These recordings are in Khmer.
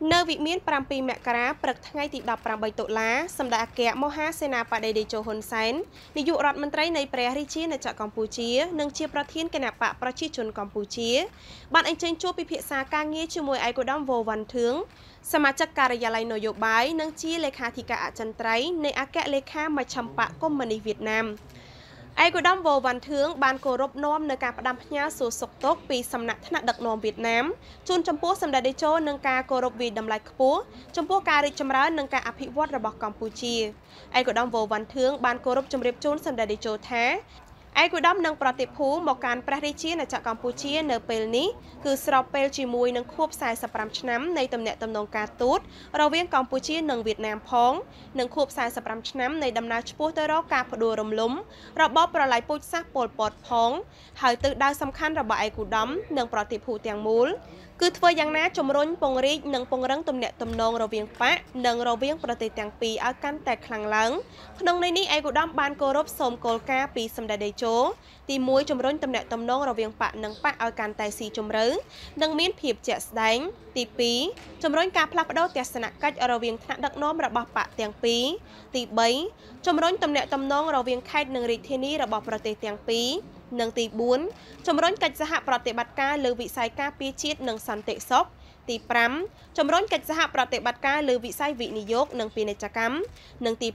នៅវិមាន7មករាព្រឹកថ្ងៃទី18តុលាសម្ដេចអគ្គមហាសេនាបតីតេជោហ៊ុនសែននាយករដ្ឋមន្ត្រីនៃព្រះរាជាណាចក្រកម្ពុជានិងជាប្រធានគណៈបកប្រជាជនកម្ពុជាបានអញ្ជើញជួបពិភាក្សាការងារជាមួយឯកឧត្តមវ៉ូវ៉ាន់ធឿងសមាជិកការិយាល័យនយោបាយនិងជាលេខាធិការអចិន្ត្រៃយ៍នៃអគ្គលេខាមជ្ឈិមបកកុម្មុយនីសវៀតណាមឯកឧត្តមវ៉ូវ៉ាន់ធឿងបានគោរពនាំនៅការផ្ដាំផ្ញើសួរសុខទុក្ខពីសំណាក់ថ្នាក់ដឹកនាំវៀតណាមជូនចំពោះសម្ដេចតេជោនិងការគោរពវិតម្លៃខ្ពស់ចំពោះការរីកចម្រើននិងការអភិវឌ្ឍរបស់កម្ពុជាឯកឧត្តមវ៉ូវ៉ាន់ធឿងបានគោរពជម្រាបជូនសម្ដេចតេជោថាឯកឧត្តមនឹងប្រតិភូមកកាន់ព្រះរាជាណាចក្រកម្ពុជានៅពេលនេះគឺស្របពេលជាមួយនឹងខួប45ឆ្នាំនៃទំនាក់ទំនងការទូតរវាងកម្ពុជានិងវៀតណាមផងនិងខួប45ឆ្នាំនៃដំណើរឆ្ពោះទៅរកការផ្ដួលរំលំរបបប្រល័យពូជសាសន៍ប៉ុលពតផងហើយទិសដៅសំខាន់របស់ឯកឧត្តមនិងប្រតិភូទាំងមូលគឺធ្វើយ៉ាងណាជំរុញពង្រីកនិងពង្រឹងទំនាក់ទំនងរវាងបកនិងរវាងប្រទេសទាំងពីរឲ្យកាន់តែខ្លាំងឡើងក្នុងន័យនេះឯកឧត្តមបានគោរពសូមគោលការណ៍ពីសម្ដេចតេជោទី1ជំរុញទំនាក់ទំនងរវាងបកនិងបកឲ្យកាន់តែស៊ីជម្រៅនិងមានភាពជាក់ស្ដែងទី2ជំរុញការផ្លាស់ប្ដូរទស្សនកិច្ចរវាងថ្នាក់ដឹកនាំរបស់បកទាំងពីរទី3ជំរុញទំនាក់ទំនងរវាងខេត្តនិងរាជធានីរបស់ប្រទេសទាំងពីរនិងទី4ជំរុញកិច្ចសហប្រតិបត្តិការលើវិស័យការពារជាតិនិងសន្តិសុខទី5ជំរុញកិច្ចសហប្រតិបត្តិការលើវិស័យវិនិយោគនិងពាណិជ្ជកម្មនិងទី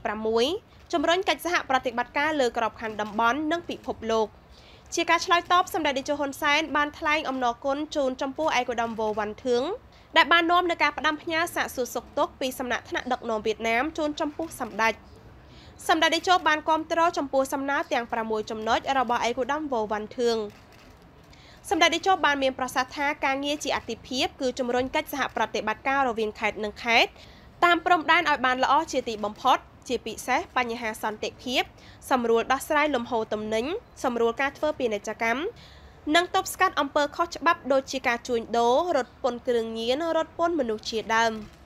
6ជំរុញកិច្ចសហប្រតិបត្តិការលើក្របខ័ណ្ឌតំបន់និងពិភពលោកជាការឆ្លើយតបសម្ដេចតេជោហ៊ុនសែនបានថ្លែងអំណរគុណជូនចំពោះឯកឧត្តមវ៉ូវ៉ាន់ធឿងដែលបាននាំនៅការផ្ដាំផ្ញើសាកសួរសុខទុក្ខពីសំណាក់ថ្នាក់ដឹកនាំវៀតណាមជូនចំពោះសម្ដេចតេជោបានគាំទ្រចំពោះសំណើទាំង6ចំណុចរបស់ឯកឧត្តមវ៉ូវ៉ាន់ធឿងសម្ដេចតេជោបានមានប្រសាសន៍ថាការងារជាអាទិភាពគឺជំរុញកិច្ចសហប្រតិបត្តិការរវាងខេត្តនិងខេត្តតាមព្រំដែនឲ្យបានល្អជាទីបំផុតជាពិសេសបញ្ហាសន្តិភាពសម្រួលដោះស្រាយលំហូរទំនិញសម្រួលការធ្វើពាណិជ្ជកម្មនិងទប់ស្កាត់អំពើខុសច្បាប់ដូចជាការជួញដូររត់ពន្ធគ្រឿងញៀនរត់ពន្ធមនុស្សជាដើម